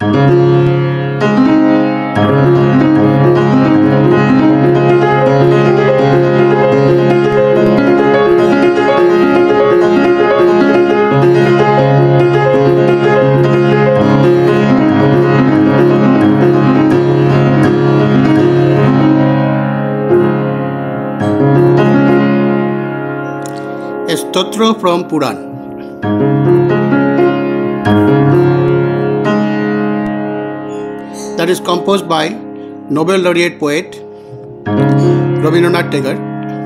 A stotra from Puran. That is composed by Nobel laureate poet Rabindranath Tagore.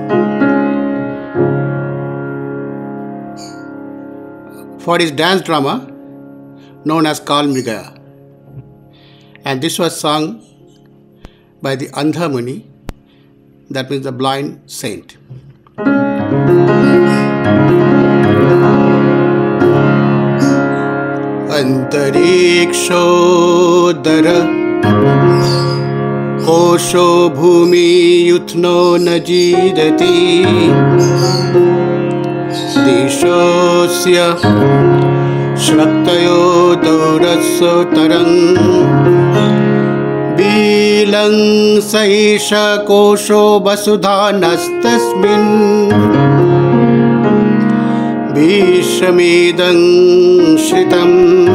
For his dance drama known as Kal Mrigaya. And this was sung by the Andha Muni, that means the blind saint. Antarikshotara Kosho Bhumi Yuthno Najidati Dishosya Shraktayo Dauraso Tarang Bilang Saisha Kosho Basudha Nastasmin Vishamidang Shritam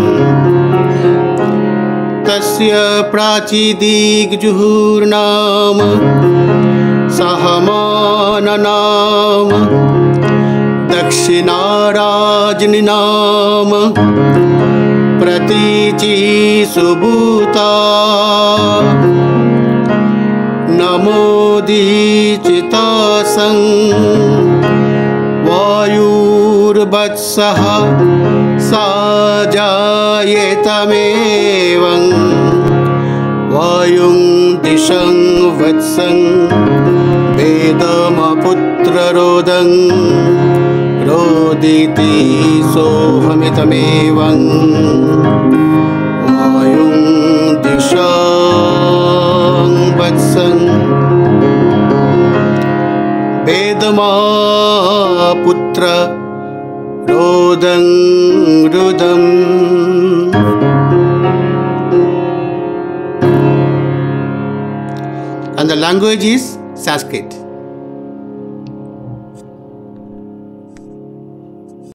Tasya Prachidigjuhurnam Sahamananam Dakshinarajninam Pratichi Subhuta Namodi Chitasang Vayurvatsaha Sajayetamevam Vayung Dishang Vatsang Vedamaputra Rodang Roditi Sohamitamevam Vayung Dishang Vatsang Vedamaputra Rodang Rudam. And the language is Sanskrit.